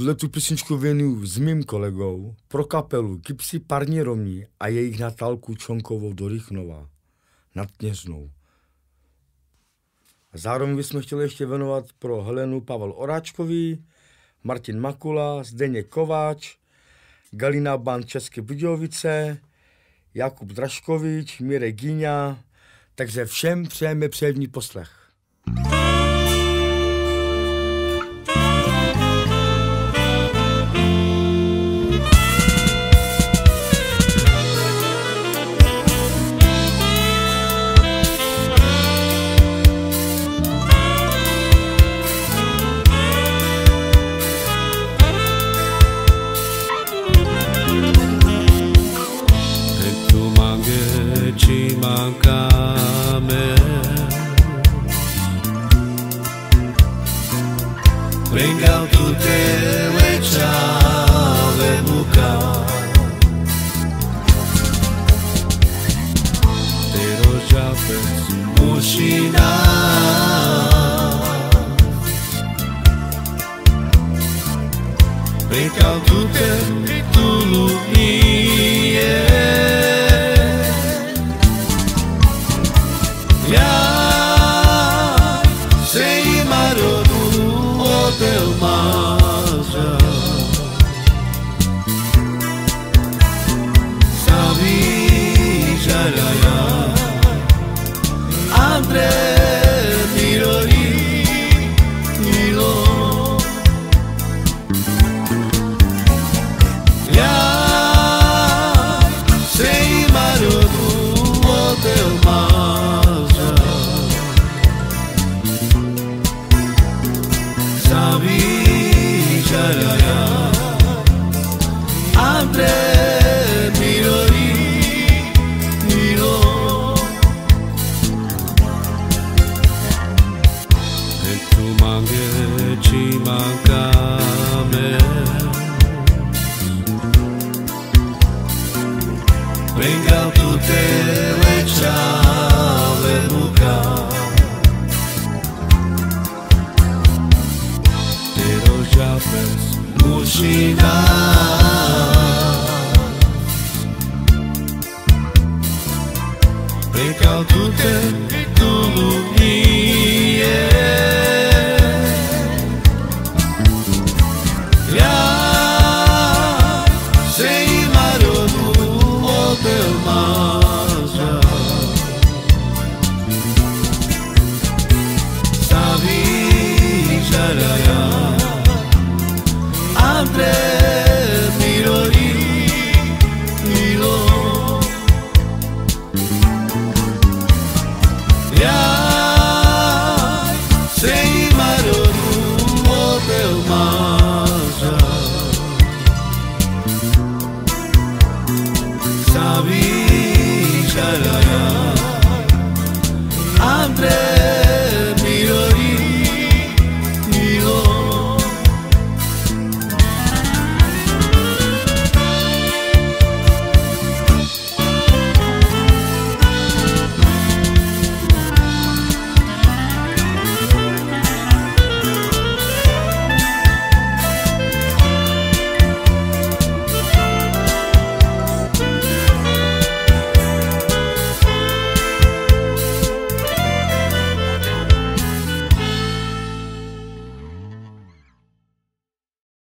Tu písničku věnuju s mým kolegou pro kapelu Kypsy Parní Romní a jejich Natálku Čonkovou do Rychnova nad Kněžnou. Zároveň bychom chtěli ještě věnovat pro Helenu Pavel Oráčkový, Martin Makula, Zdeněk Kováč, Galina Band České Budějovice, Jakub Draškovič, Mirek Gíňa, takže všem přejeme příjemný poslech. Pregau tutte le ciave buca Pero già per uscina Pregau tutte tu lumie Sei maroto teu maja Sabi jaraya Andre mirori milo Ya sei maroto teu maja Sabi jaraya Andre mirori miro E tu mange ci mancame Venga tutte le ciave buca Mushina Precau tutte tu lumie Sei maroto o teu maja Sabi jaraya Andre mirori milo Sei maroto o teu maja Sabi jaraya